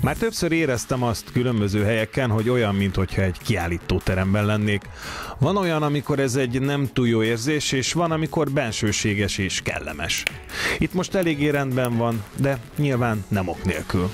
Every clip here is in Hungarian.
Már többször éreztem azt különböző helyeken, hogy olyan, mintha egy kiállítóteremben lennék. Van olyan, amikor ez egy nem túl jó érzés, és van, amikor bensőséges és kellemes. Itt most eléggé rendben van, de nyilván nem ok nélkül.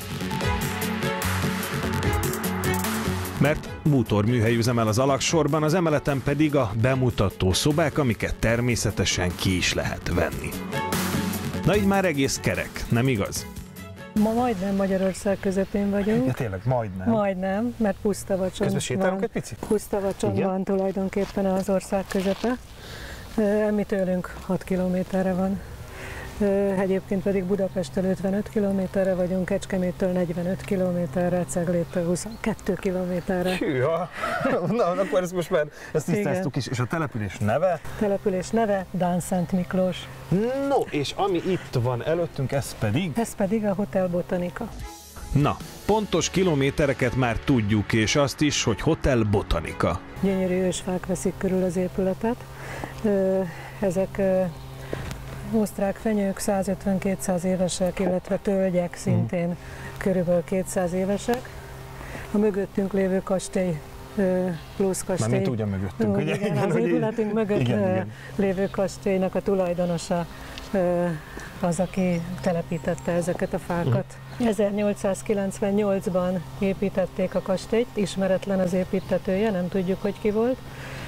Mert bútorműhely üzemel az alagsorban, az emeleten pedig a bemutató szobák, amiket természetesen ki is lehet venni. Na így már egész kerek, nem igaz? Ma majdnem Magyarország közepén vagyunk. Ja, tényleg, majdnem. Majdnem, mert Pusztavacson Közben sétálunk egy picit? Pusztavacson van tulajdonképpen az ország közepe. Mi tőlünk 6 kilométerre van. Egyébként pedig Budapesttől 55 kilométerre vagyunk, Kecskeméttől 45 kilométerre, Cegléttől 22 kilométerre. Hűha! Na, akkor ezt most már tisztáztuk is. És a település neve? Település neve Dánszent Miklós. No, és ami itt van előttünk, ez pedig? Ez pedig a Hotel Botanika. Na, pontos kilométereket már tudjuk, és azt is, hogy Hotel Botanika. Gyönyörű ősfák veszik körül az épületet. Ezek osztrák fenyők 150-200 évesek, illetve tölgyek szintén körülbelül 200 évesek. A mögöttünk lévő kastély plusz kastély. Mármint úgy a mögöttünk, ugye? Igen, az épületünk mögött lévő kastélynak a tulajdonosa az, aki telepítette ezeket a fákat. 1898-ban építették a kastélyt, ismeretlen az építtetője, nem tudjuk, hogy ki volt.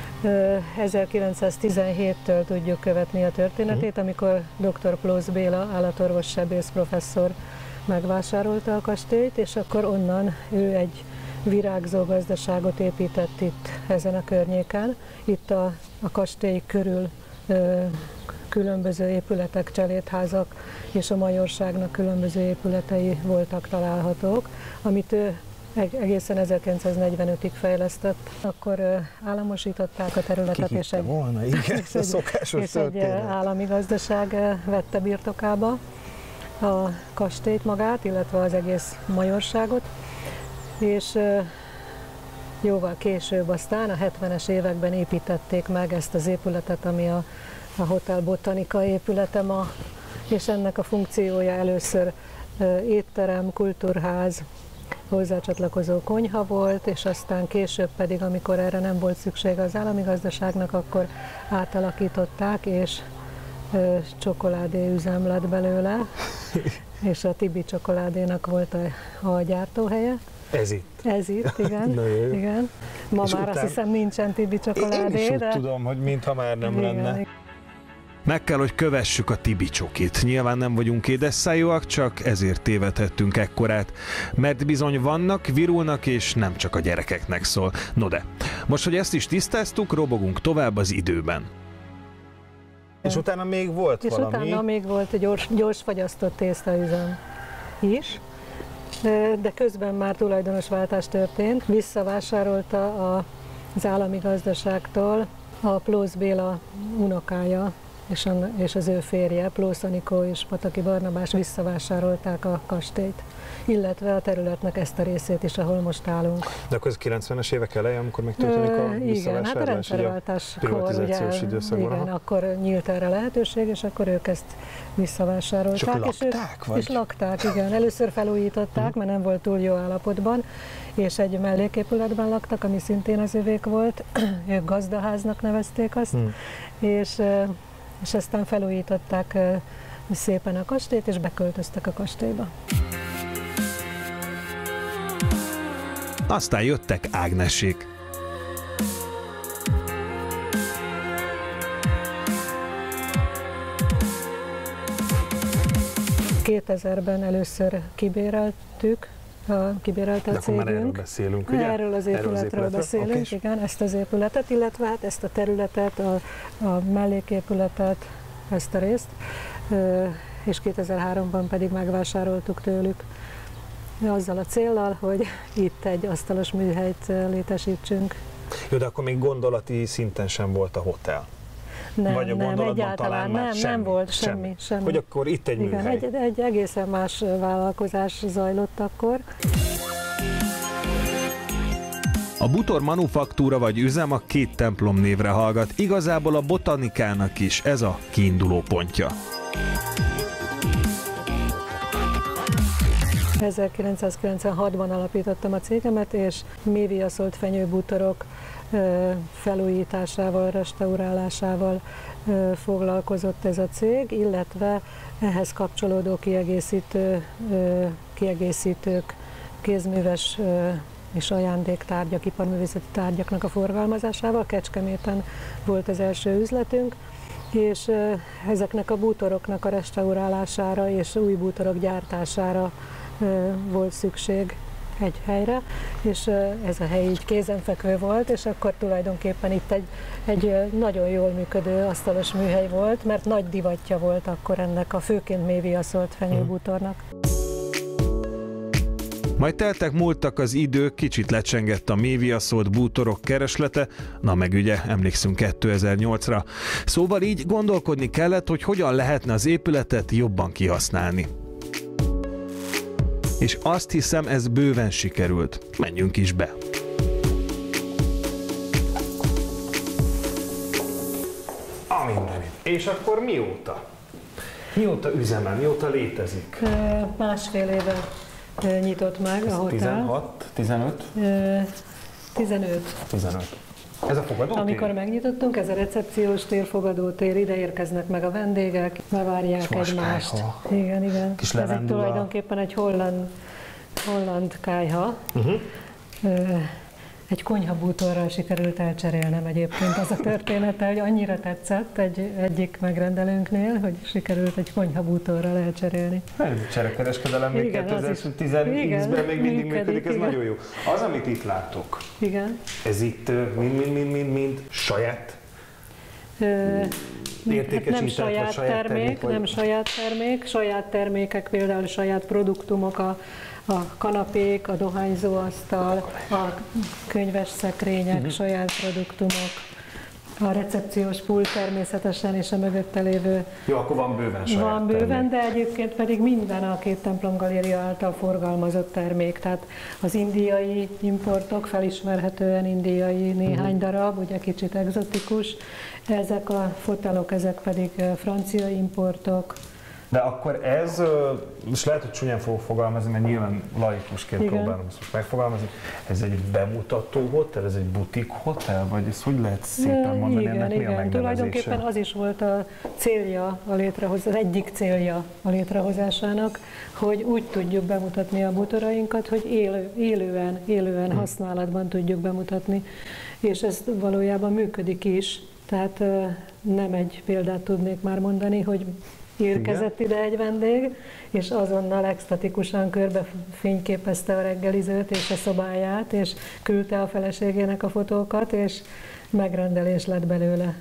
1917-től tudjuk követni a történetét, amikor dr. Plósz Béla, állatorvos sebész professzor megvásárolta a kastélyt, és akkor onnan ő egy virágzó gazdaságot épített itt ezen a környéken. Itt a kastély körül különböző épületek, cselédházak és a majorságnak különböző épületei voltak találhatók, amit ő egészen 1945-ig fejlesztett. Akkor államosították a területet, és egy állami gazdaság vette birtokába a kastélyt magát, illetve az egész majorságot, és jóval később aztán a 70-es években építették meg ezt az épületet, ami a Hotel Botanika épülete ma, és ennek a funkciója először étterem, kultúrház, hozzácsatlakozó konyha volt, és aztán később pedig, amikor erre nem volt szüksége az állami gazdaságnak, akkor átalakították, és csokoládé üzem lett belőle, és a Tibi csokoládénak volt a gyártóhelye. Ez itt? Ez itt, igen. Igen. Ma és már azt hiszem nincsen Tibi csokoládé. Én is úgy tudom, hogy mintha már nem lenne. Meg kell, hogy kövessük a Tibi csokit. Nyilván nem vagyunk édesszájúak, csak ezért tévedhettünk ekkorát. Mert bizony vannak, virulnak, és nem csak a gyerekeknek szól. No de, most, hogy ezt is tisztáztuk, robogunk tovább az időben. És utána még volt valami? És utána még volt egy gyors fagyasztott tésztaüzem is, de közben már tulajdonosváltás történt. Visszavásárolta az állami gazdaságtól a Plósz Béla unokája, és az ő férje, Plósz Anikó és Pataki Barnabás visszavásárolták a kastélyt, illetve a területnek ezt a részét is, ahol most állunk. De akkor ez 90-es évek eleje, amikor megtörténik a visszavásárlás? Igen, hát a rendszerváltáskor, privatizációs időszakban. Igen, akkor nyílt erre lehetőség, és akkor ők ezt visszavásárolták. És lakták? És lakták, igen. Először felújították, mert nem volt túl jó állapotban, és egy melléképületben laktak, ami szintén az övék volt. Ők gazdaháznak nevezték azt, és aztán felújították szépen a kastélyt, és beköltöztek a kastélyba. Aztán jöttek Ágnesék. ...2000-ben először kibérelte a cégünk. Már erről beszélünk, ugye? Erről az épületről beszélünk, okay. Igen, ezt az épületet, illetve hát ezt a területet, a melléképületet, ezt a részt, és 2003-ban pedig megvásároltuk tőlük azzal a céllal, hogy itt egy asztalos műhelyt létesítsünk. Jó, de akkor még gondolati szinten sem volt a hotel? Nem, egyáltalán nem volt semmi. Hogy akkor itt egy műhely? Igen, egy egészen más vállalkozás zajlott akkor. A Bútor Manufaktúra vagy üzem a két templom névre hallgat, igazából a Botanikának is ez a kiinduló pontja. 1996-ban alapítottam a cégemet, és méviaszolt fenyőbútorok felújításával, restaurálásával foglalkozott ez a cég, illetve ehhez kapcsolódó kiegészítők, kézműves és ajándéktárgyak, iparművészeti tárgyaknak a forgalmazásával. Kecskeméten volt az első üzletünk, és ezeknek a bútoroknak a restaurálására és új bútorok gyártására volt szükség egy helyre, és ez a hely így kézenfekvő volt, és akkor tulajdonképpen itt egy nagyon jól működő asztalos műhely volt, mert nagy divatja volt akkor ennek a főként méviaszolt fenyőbútornak. Majd teltek múltak az idők, kicsit lecsengett a méviaszolt bútorok kereslete, na meg ugye emlékszünk 2008-ra. Szóval így gondolkodni kellett, hogy hogyan lehetne az épületet jobban kihasználni. És azt hiszem, ez bőven sikerült. Menjünk is be! A mindenit. És akkor mióta? Mióta üzemel? Mióta létezik? Másfél éve nyitott meg a hotel. 16, 15? 15. Ez a fogadótér? Amikor megnyitottunk, ez a recepciós tér, fogadótér, ide érkeznek meg a vendégek, bevárják egymást. Igen. Kis ez itt tulajdonképpen egy holland kályha. Egy konyhabútorral sikerült elcserélnem egyébként. Az a története, hogy annyira tetszett egyik megrendelőnknél, hogy sikerült egy konyhabútorral elcserélni. Cserekereskedelem még 2010-ben még mindig működik, ez nagyon jó. Az, amit itt látok, ez itt mind saját nem saját termék, nem saját termék, saját termékek, például saját produktumok, a kanapék, a dohányzóasztal, a könyves szekrények, saját produktumok, a recepciós pult természetesen, és a mögötte lévő... Jó, akkor van bőven saját Van bőven, de egyébként pedig minden a Két Templom Galéria által forgalmazott termék. Tehát az indiai importok, felismerhetően indiai néhány darab, ugye kicsit egzotikus. Ezek a fotelok, ezek pedig francia importok. De akkor ez, most lehet, hogy csúnyán fogok fogalmazni, mert nyilván laikusként próbálom ezt most megfogalmazni, ez egy bemutató hotel, ez egy butik hotel, vagy ezt hogy lehet szépen mondani, ennek mi a megnevezése? Tulajdonképpen az is volt a célja az egyik célja a létrehozásának, hogy úgy tudjuk bemutatni a bútorainkat, hogy élően használatban tudjuk bemutatni, és ez valójában működik is, tehát nem egy példát tudnék már mondani, hogy érkezett ide egy vendég, és azonnal extatikusan körbe fényképezte a reggelizőt és a szobáját, és küldte a feleségének a fotókat, és megrendelés lett belőle.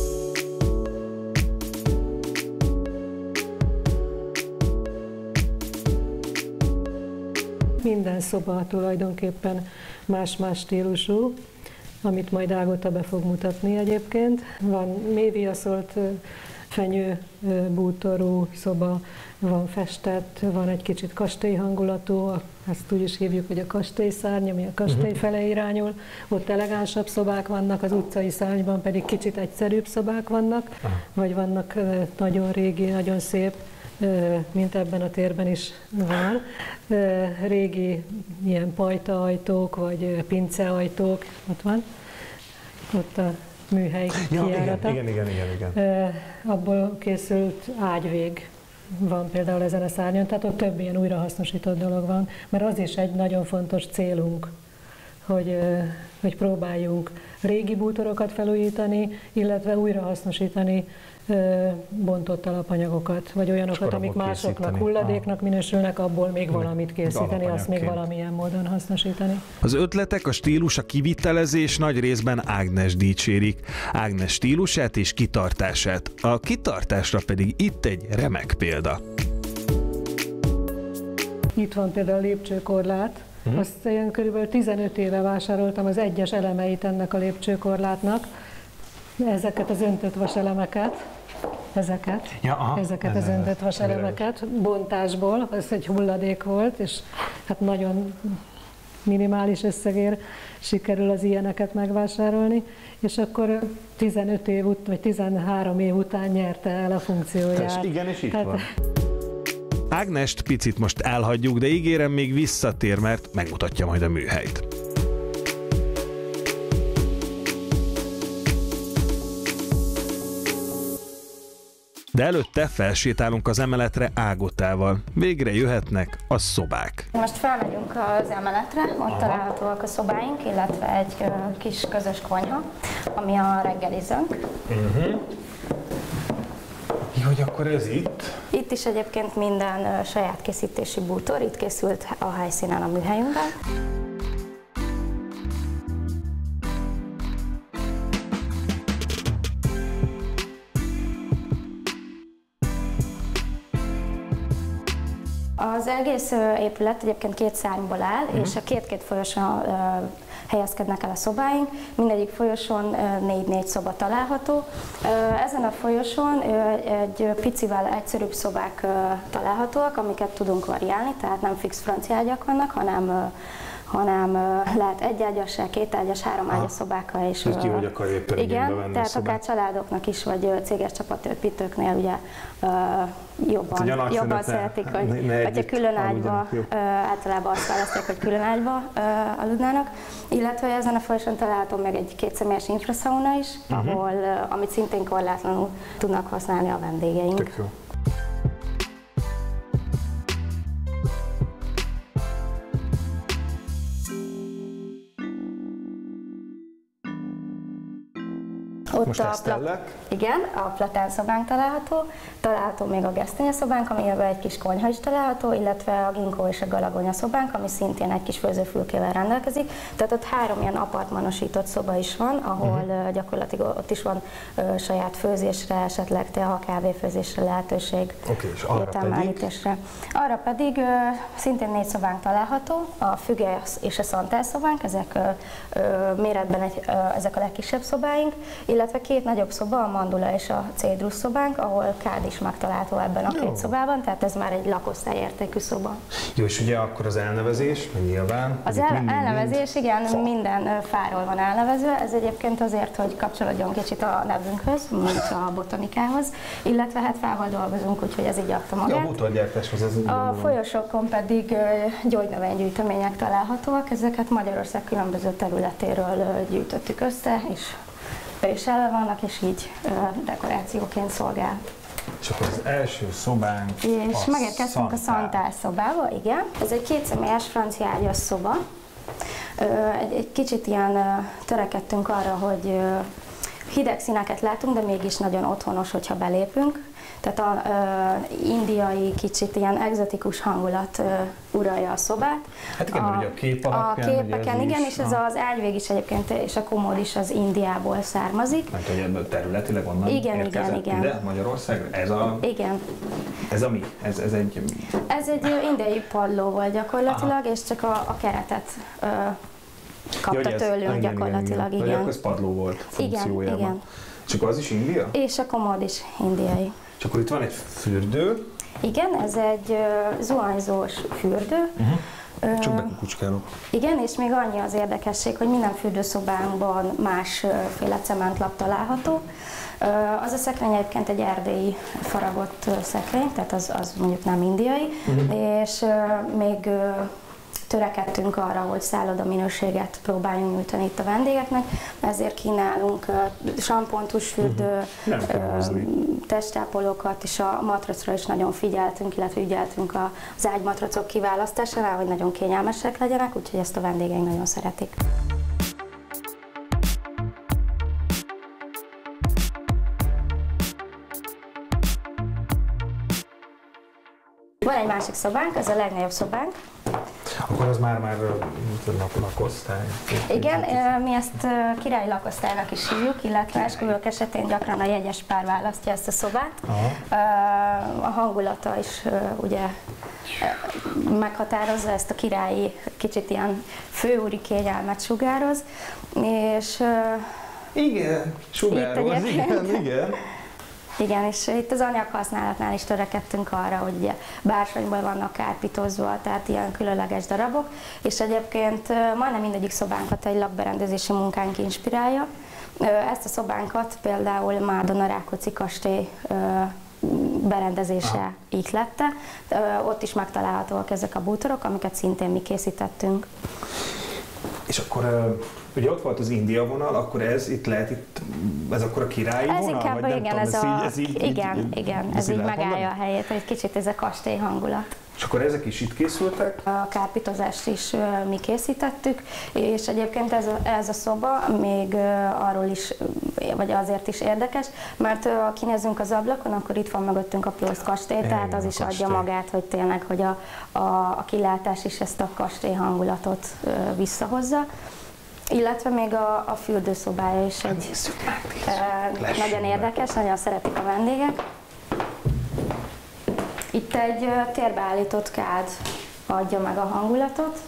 Minden szoba tulajdonképpen más-más stílusú, amit majd Ágota be fog mutatni egyébként. Van méviaszolt fenyő bútorú szoba, van festett, van egy kicsit kastély hangulatú, ezt úgy is hívjuk, hogy a kastélyszárny, ami a kastély fele irányul. Ott elegánsabb szobák vannak, az utcai szárnyban pedig kicsit egyszerűbb szobák vannak, vagy vannak nagyon régi, nagyon szép, mint ebben a térben is van. Régi ilyen pajtaajtók, vagy pinceajtók, ott van. Ott a műhely kijárata. Igen. Abból készült ágyvég van például ezen a szárnyon, tehát ott több ilyen újrahasznosított dolog van, mert az is egy nagyon fontos célunk, hogy próbáljunk régi bútorokat felújítani, illetve újrahasznosítani bontott alapanyagokat, vagy olyanokat, amik másoknak hulladéknak minősülnek, abból még valamit készíteni, azt még valamilyen módon hasznosítani. Az ötletek, a stílus, a kivitelezés nagy részben Ágnes dicsérik. Ágnes stílusát és kitartását. A kitartásra pedig itt egy remek példa. Itt van például a lépcsőkorlát. Azt én körülbelül 15 éve vásároltam az egyes elemeit ennek a lépcsőkorlátnak. Ezeket az öntött vaselemeket, ezeket az öntött vaselemeket bontásból, ez egy hulladék volt, és hát nagyon minimális összegért sikerül az ilyeneket megvásárolni, és akkor 15 év vagy 13 év után nyerte el a funkcióját. És igen, és itt van. Ágnest picit most elhagyjuk, de ígérem, még visszatér, mert megmutatja majd a műhelyt. De előtte felsétálunk az emeletre Ágotával. Végre jöhetnek a szobák. Most felmegyünk az emeletre, ott találhatóak a szobáink, illetve egy kis közös konyha, ami a reggelizőnk. Hogy akkor ez itt? Itt is egyébként minden saját készítési bútor, itt készült a helyszínen a műhelyünkben. Az egész épület egyébként 2 szárnyból áll, és a két folyosón helyezkednek el a szobáink. Mindegyik folyosón 4-4 szoba található. Ezen a folyosón egy picivel egyszerűbb szobák találhatóak, amiket tudunk variálni, tehát nem fix francia ágyak vannak, hanem lehet egyágyas, kétágyas, 3 ágyas szobákkal is. Ki, hogy akarja éppen igen, tehát akár családoknak is, vagy céges csapatépítőknél ugye jobban szeretik, hogy külön ágyba, általában azt választják, hogy külön ágyba aludnának. Illetve ezen a folyosón található meg egy 2 személyes infraszauna is, amit szintén korlátlanul tudnak használni a vendégeink. Tök jó. Most igen, a platánszobánk található még a gesztenyeszobánk, amiben egy kis konyha is található, illetve a ginkó és a galagonya szobánk, ami szintén egy kis főzőfülkével rendelkezik. Tehát ott 3 ilyen apartmanosított szoba is van, ahol gyakorlatilag ott is van saját főzésre, esetleg tea, kávéfőzésre lehetőség, ételmelegítésre. Arra pedig szintén 4 szobánk található, a füge és a szantál szobánk, ezek méretben ezek a legkisebb szobáink, illetve 2 nagyobb szoba, a mandula és a cédrusz szobánk, ahol kád is megtalálható ebben a 2 szobában, tehát ez már egy lakosztályértékű szoba. Jó, és ugye akkor az elnevezés, nyilván? Az elnevezés, igen, minden fáról van elnevezve, ez egyébként azért, hogy kapcsolódjon kicsit a nevünkhöz, mint a botanikához, illetve hát fával dolgozunk, úgyhogy ez így adta magát. Ja, a bútorgyártáshoz ez a folyosókon pedig gyógynövénygyűjtemények találhatóak, ezeket Magyarország különböző területéről gyűjtöttük össze, és elve vannak, és így dekorációként szolgál. És akkor az első szobánk és megérkeztünk a szantál szobába, igen. Ez egy 2 személyes francia ágyas szoba. Egy kicsit ilyen törekedtünk arra, hogy hideg színeket látunk, de mégis nagyon otthonos, hogyha belépünk. Tehát a indiai, kicsit ilyen egzotikus hangulat uralja a szobát. Hát igen, ugye a kép alapján. A képeken, igen, és ez az ágyvég is egyébként, és a komód is az Indiából származik. Mert hogy ebből területileg onnan érkezett ide Magyarországra? Igen. Ez a mi? Ez egy indiai padló volt gyakorlatilag, és csak a keretet kapta tőlünk gyakorlatilag, igen. Vagy akkor ez padló volt funkciójában. Igen. És akkor az is India? És a komód is indiai. És akkor itt van egy fürdő. Igen, ez egy zuhanyzós fürdő. Csak bekukucskálok. Igen, és még annyi az érdekesség, hogy minden fürdőszobánkban másféle cementlap található. Az a szekrény egyébként egy erdélyi faragott szekrény, tehát az mondjuk nem indiai, és még törekedtünk arra, hogy szálloda minőséget próbáljunk nyújtani itt a vendégeknek, ezért kínálunk sampontusfürdő, testápolókat, és a matracra is nagyon figyeltünk, illetve ügyeltünk az ágymatracok kiválasztásánál, hogy nagyon kényelmesek legyenek, úgyhogy ezt a vendégeink nagyon szeretik. Van egy másik szobánk, ez a legnagyobb szobánk. Akkor az már lakosztály. Igen, mi ezt királyi lakosztálynak is hívjuk, illetve esküvők esetén gyakran a jegyes pár választja ezt a szobát. A hangulata is ugye meghatározza ezt a királyi, kicsit ilyen főúri kényelmet sugároz, és igen, sugároz, igen. Igen, és itt az anyaghasználatnál is törekedtünk arra, hogy ugye bársonyból vannak kárpitozva, tehát ilyen különleges darabok, és egyébként majdnem mindegyik szobánkat egy lakberendezési munkánk inspirálja. Ezt a szobánkat például Mádona Rákóczi kastély berendezése ihlette. Ott is megtalálhatóak ezek a bútorok, amiket szintén mi készítettünk. És akkor ugye ott volt az India vonal, akkor ez itt lehet, ez akkor a királyi ez vonal? Inkább, vagy igen, nem tudom, ez így megállja a helyét, egy kicsit ez a kastély hangulat. És akkor ezek is itt készültek? A kápítozást is mi készítettük, és egyébként ez a szoba még arról is, vagy azért is érdekes, mert ha kinézünk az ablakon, akkor itt van mögöttünk a Plosz kastély, tehát az is adja magát, hogy tényleg, hogy a kilátás is ezt a kastély hangulatot visszahozza. Illetve még a fürdőszobája is egy nagyon érdekes, nagyon szeretik a vendégek. Itt egy térbeállított kád adja meg a hangulatot,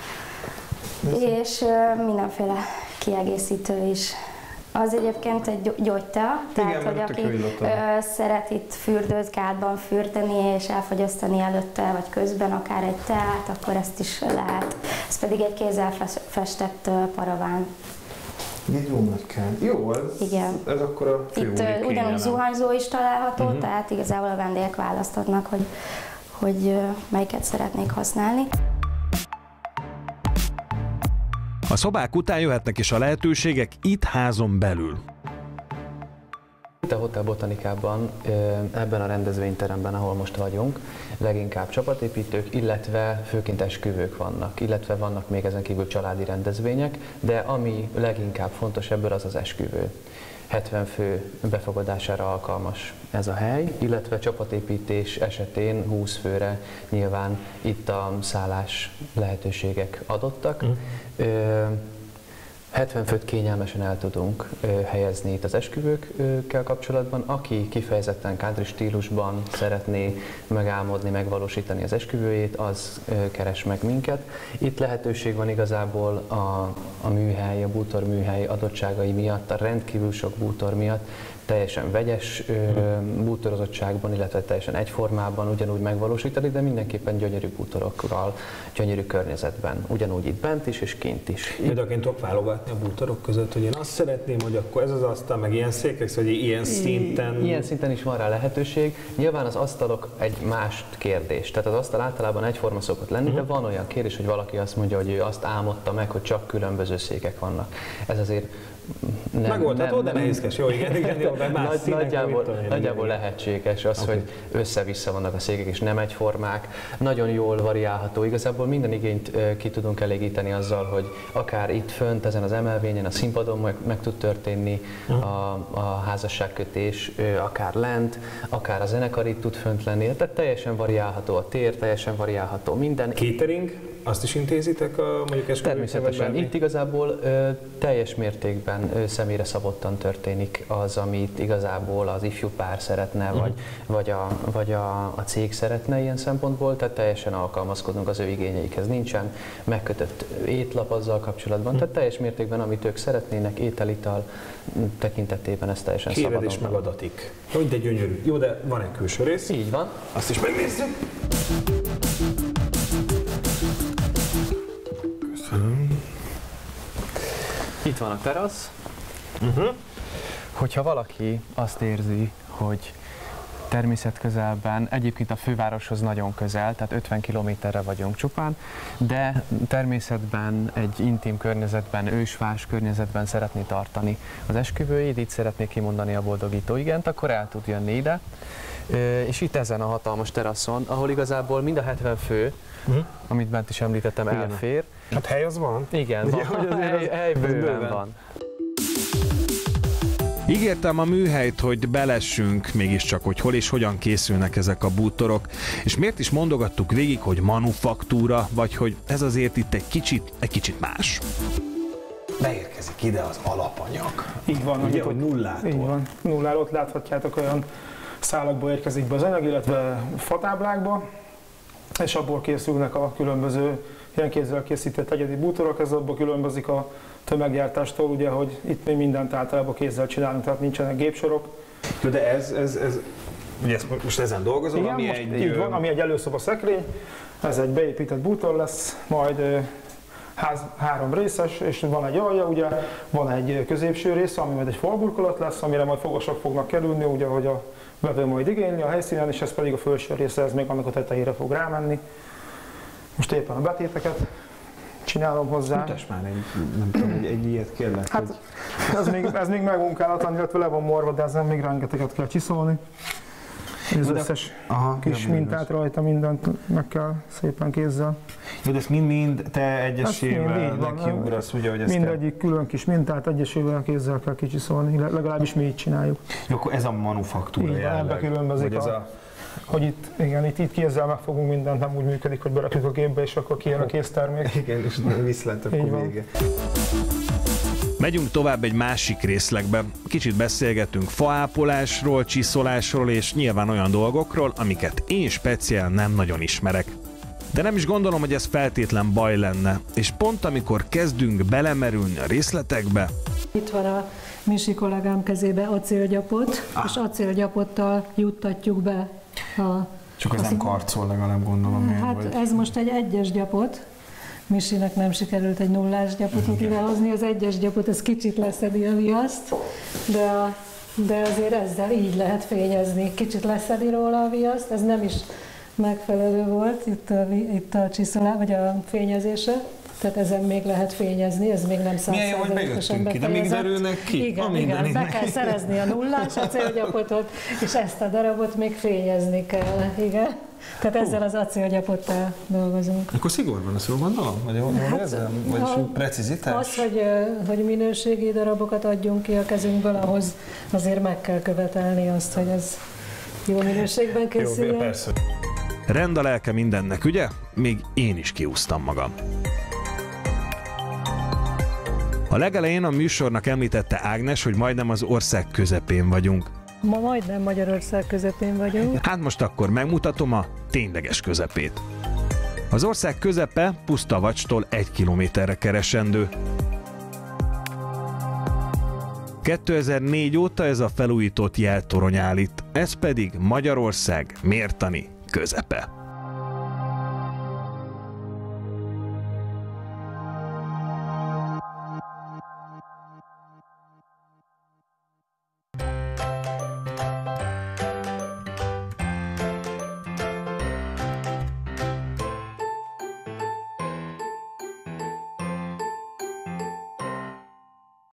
és mindenféle kiegészítő is. Az egyébként egy gyógytea, tehát hogy aki szeret itt fürdőkádban fürdeni és elfogyasztani előtte vagy közben akár egy teát, akkor ezt is lehet. Ez pedig egy kézzel festett paraván. Egy jó nagy kád. Jó, ez akkor a főúri kényelem. Itt ugyanúgy zuhanyzó is található, tehát igazából a vendégek választhatnak, hogy melyiket szeretnék használni. A szobák után jöhetnek is a lehetőségek itt házon belül. Itt a Hotel Botanikában, ebben a rendezvényteremben, ahol most vagyunk, leginkább csapatépítők, illetve főként esküvők vannak, illetve vannak még ezen kívül családi rendezvények, de ami leginkább fontos ebből az esküvő. 70 fő befogadására alkalmas ez a hely, illetve csapatépítés esetén 20 főre nyilván itt a szállás lehetőségek adottak. 70 főt kényelmesen el tudunk helyezni itt az esküvőkkel kapcsolatban. Aki kifejezetten country stílusban szeretné megálmodni, megvalósítani az esküvőjét, az keres meg minket. Itt lehetőség van igazából a műhely, a bútorműhely adottságai miatt, a rendkívül sok bútor miatt, teljesen vegyes bútorozottságban, illetve teljesen egyformában ugyanúgy megvalósítani, de mindenképpen gyönyörű bútorokkal, gyönyörű környezetben. Ugyanúgy itt bent is és kint is. Időnként tudok válogatni a bútorok között, hogy én azt szeretném, hogy akkor ez az asztal, meg ilyen székek, vagy ilyen szinten... Ilyen szinten is van rá lehetőség. Nyilván az asztalok egy más kérdés. Tehát az asztal általában egyforma szokott lenni, de van olyan kérdés, hogy valaki azt mondja, hogy ő azt álmodta meg, hogy csak különböző székek vannak. Ez azért megoldható, de nehézkes. Jó, igen, jó, nagyjából lehetséges az, hogy össze-vissza vannak a székek, és nem egyformák. Nagyon jól variálható. Igazából minden igényt ki tudunk elégíteni azzal, hogy akár itt fönt, ezen az emelvényen, a színpadon meg tud történni a házasságkötés, akár lent, akár a zenekar itt tud fönt lenni. Tehát teljesen variálható a tér, teljesen variálható minden. Catering, azt is intézitek mondjuk esküvőkre? Természetesen. Itt igazából teljes mértékben személyre szabottan történik az, amit igazából az ifjú pár szeretne, vagy a cég szeretne ilyen szempontból, tehát teljesen alkalmazkodunk az ő igényeikhez. Nincsen megkötött étlap azzal kapcsolatban, tehát teljes mértékben, amit ők szeretnének, étel-ital tekintetében ez teljesen szabadon. Kéred és megadatik. Jó, de gyönyörű. Jó, de van egy külső rész. Így van. Azt is megnézzük. Itt van a terasz. Hogyha valaki azt érzi, hogy természetközelben, egyébként a fővároshoz nagyon közel, tehát 50 kilométerre vagyunk csupán, de természetben, egy intim környezetben, ősfás környezetben szeretné tartani az esküvőjét, itt szeretné kimondani a boldogító igent, akkor el tud jönni ide. És itt ezen a hatalmas teraszon, ahol igazából mind a 70 fő, amit bent is említettem, elfér. Hát hely az van? Igen, van. Hely bőven van. Ígértem a műhelyt, hogy belessünk mégiscsak, hogy hol és hogyan készülnek ezek a bútorok, és miért is mondogattuk végig, hogy manufaktúra, vagy hogy ez azért itt egy kicsit más. Beérkezik ide az alapanyag. Így van. Ugye, hogy nullától. Így van. Nulláról ott láthatjátok, olyan szálakból érkezik be az anyag, illetve fatáblákba, és abból készülnek a különböző ilyen kézzel készített egyedi bútorok, ez abból különbözik a tömeggyártástól, ugye, hogy itt mi mindent általában kézzel csinálunk, tehát nincsenek gépsorok. De ez ugye most ezen dolgozom, igen, ami így van, ami egy előszoba szekrény, ez egy beépített bútor lesz, majd három részes, és van egy alja, ugye, van egy középső része, ami majd egy falburkolat lesz, amire majd fogasok fognak kerülni, ugye, hogy a vevő majd igényli a helyszínen, és ez pedig a felső része, ez még annak a tetejére fog rámenni. Most éppen a betéteket csinálom hozzá. Mutasd már nem tudom, egy ilyet kellett. Hát ez még megmunkálatlan, illetve le van morva, de ezen még rengeteget kell csiszolni. Az összes kis mintát rajta, mindent meg kell szépen kézzel. Jó, de ezt mind te egyesével nekiugrasz, ugye, hogy ezt mindegyik külön kis mintát egyesével kézzel kell kicsiszolni, legalábbis mi így csináljuk. Jó, akkor ez a manufaktúra jelleg. Ebbe különbözik, hogy itt kézzel megfogunk mindent, nem úgy működik, hogy berakjuk a gépbe, és akkor kijön a késztermék. Igen, és viszlát, akkor vége. Megyünk tovább egy másik részlegbe. Kicsit beszélgetünk faápolásról, csiszolásról és nyilván olyan dolgokról, amiket én speciál nem nagyon ismerek. De nem is gondolom, hogy ez feltétlen baj lenne, és pont amikor kezdünk belemerülni a részletekbe... Itt van a Misi kollégám kezébe acélgyapot, és acélgyapottal juttatjuk be a... Csak az nem karcol, legalább gondolom én. Hát vagy... ez most egy egyes gyapot. Misinek nem sikerült egy nullás gyapotot idehozni, az egyes gyapot az kicsit leszedi a viaszt, de azért ezzel így lehet fényezni. Kicsit leszedi róla a viaszt, ez nem is megfelelő volt itt a csiszolás, vagy a fényezése. Tehát ezen még lehet fényezni, ez még nem 100%-osan ki, de még derülnek ki. Igen, be kell szerezni a nullás acélgyapotot, és ezt a darabot még fényezni kell. Igen. Tehát ezzel az acélgyapottal dolgozunk. Akkor szigor van, azt jól gondolom? Vagy jól érzem? Vagy precizitás? Az, hogy minőségi darabokat adjunk ki a kezünkből, ahhoz azért meg kell követelni azt, hogy ez jó minőségben készüljön. Jó, persze. Rend a lelke mindennek, ugye? Még én is kiúztam magam. A legelején a műsornak említette Ágnes, hogy majdnem az ország közepén vagyunk. Ma majdnem Magyarország közepén vagyunk. Hát most akkor megmutatom a tényleges közepét. Az ország közepe Pusztavacstól 1 kilométerre keresendő. 2004 óta ez a felújított jeltorony áll itt, ez pedig Magyarország mértani közepe.